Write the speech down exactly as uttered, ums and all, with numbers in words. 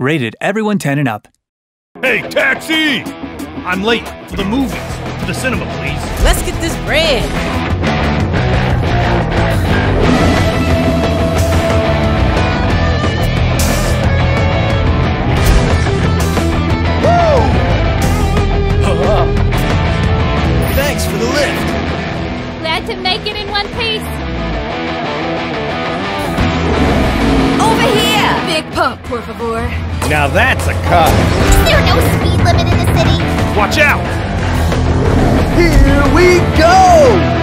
Rated everyone ten and up. Hey, taxi! I'm late for the movies. To the cinema, please. Let's get this bread. Thanks for the lift. Glad to make it in one piece. Over here! Big pump, por favor. Now that's a cut. Is there no speed limit in the city? Watch out! Here we go!